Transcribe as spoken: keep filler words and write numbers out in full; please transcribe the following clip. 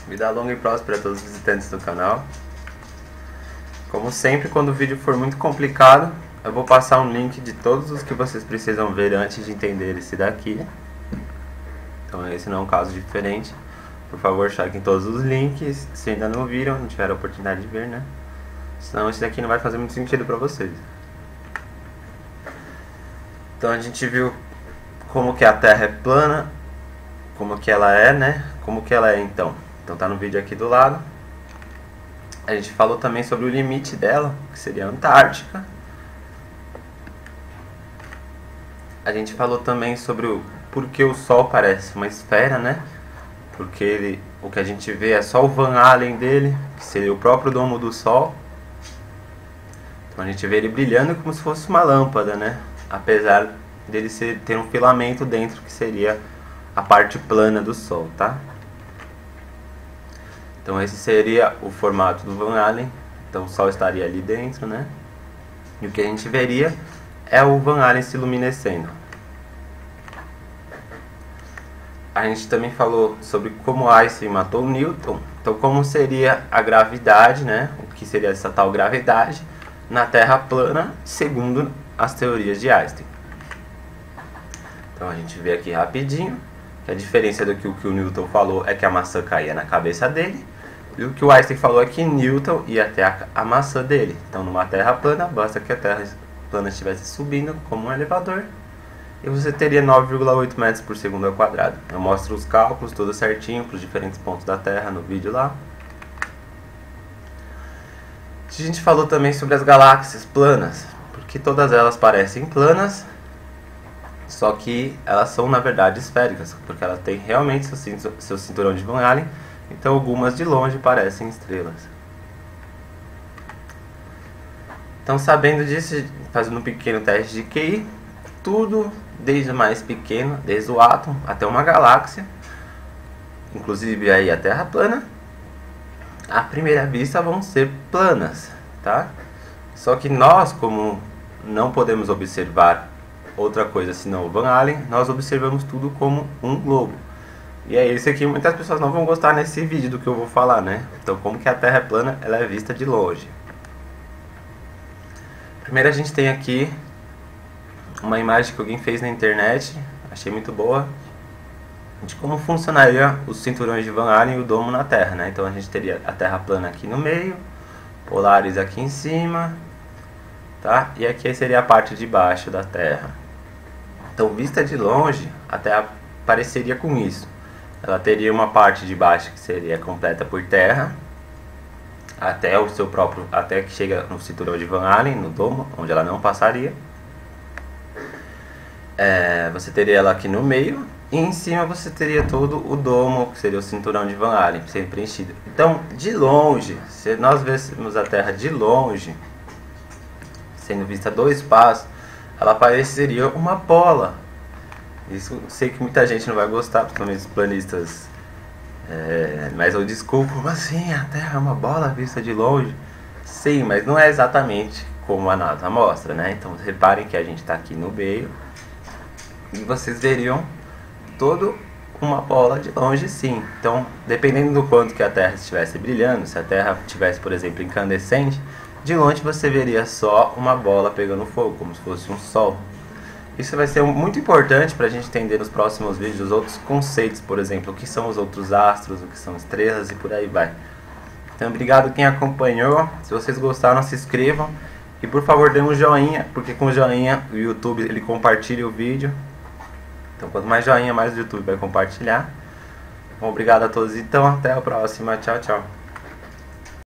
Vida longa e próspera a todos os visitantes do canal. Como sempre, quando o vídeo for muito complicado, eu vou passar um link de todos os que vocês precisam ver antes de entender esse daqui. Então esse não é um caso diferente. Por favor, chequem todos os links, se ainda não viram, não tiveram a oportunidade de ver, né? Senão esse daqui não vai fazer muito sentido pra vocês. Então a gente viu como que a Terra é plana, como que ela é, né? Como que ela é então. Então tá no vídeo aqui do lado. A gente falou também sobre o limite dela, que seria a Antártica. A gente falou também sobre o porquê o Sol parece uma esfera, né? Porque ele, o que a gente vê é só o Van Allen dele, que seria o próprio domo do Sol. Então a gente vê ele brilhando como se fosse uma lâmpada, né? Apesar dele ser, ter um filamento dentro, que seria a parte plana do Sol, tá? Então esse seria o formato do Van Allen. Então o Sol estaria ali dentro, né? E o que a gente veria é o Van Allen se luminescendo. A gente também falou sobre como Einstein matou Newton. Então como seria a gravidade, né? O que seria essa tal gravidade na Terra plana, segundo as teorias de Einstein. Então a gente vê aqui rapidinho que a diferença do que o que o Newton falou é que a maçã caía na cabeça dele. E o que o Einstein falou é que Newton ia até a, a maçã dele. Então numa Terra plana, basta que a Terra plana estivesse subindo como um elevador e você teria nove vírgula oito metros por segundo ao quadrado. Eu mostro os cálculos tudo certinho para os diferentes pontos da Terra no vídeo lá. A gente falou também sobre as galáxias planas, porque todas elas parecem planas, só que elas são na verdade esféricas, porque ela tem realmente seu, seu cinturão de Van Allen. Então algumas de longe parecem estrelas. Então sabendo disso, fazendo um pequeno teste de Q I, tudo desde o mais pequeno, desde o átomo até uma galáxia, inclusive aí a Terra plana, à primeira vista vão ser planas, tá? Só que nós, como não podemos observar outra coisa senão o Van Allen, nós observamos tudo como um globo. E é isso aqui, muitas pessoas não vão gostar nesse vídeo do que eu vou falar, né? Então como que a Terra é plana, ela é vista de longe. Primeiro a gente tem aqui uma imagem que alguém fez na internet, achei muito boa, de como funcionaria os cinturões de Van Allen e o domo na Terra, né? Então a gente teria a Terra plana aqui no meio, polares aqui em cima, tá? E aqui seria a parte de baixo da Terra. Então vista de longe, a Terra pareceria com isso. Ela teria uma parte de baixo que seria completa por terra, até o seu próprio, até que chega no cinturão de Van Allen, no domo, onde ela não passaria. É, você teria ela aqui no meio, e em cima você teria todo o domo, que seria o cinturão de Van Allen, sendo preenchido. Então, de longe, se nós vêssemos a Terra de longe, sendo vista do espaço, ela pareceria uma bola. Isso sei que muita gente não vai gostar, principalmente os planistas, é, mas eu desculpo, como assim? A Terra é uma bola vista de longe? Sim, mas não é exatamente como a NASA mostra, né? Então reparem que a gente está aqui no meio e vocês veriam toda uma bola de longe, sim. Então, dependendo do quanto que a Terra estivesse brilhando, se a Terra estivesse, por exemplo, incandescente, de longe você veria só uma bola pegando fogo, como se fosse um sol. Isso vai ser muito importante para a gente entender nos próximos vídeos os outros conceitos, por exemplo, o que são os outros astros, o que são estrelas e por aí vai. Então, obrigado quem acompanhou. Se vocês gostaram, se inscrevam e por favor dê um joinha, porque com joinha o YouTube ele compartilha o vídeo. Então, quanto mais joinha, mais o YouTube vai compartilhar. Bom, obrigado a todos. Então, até a próxima. Tchau, tchau.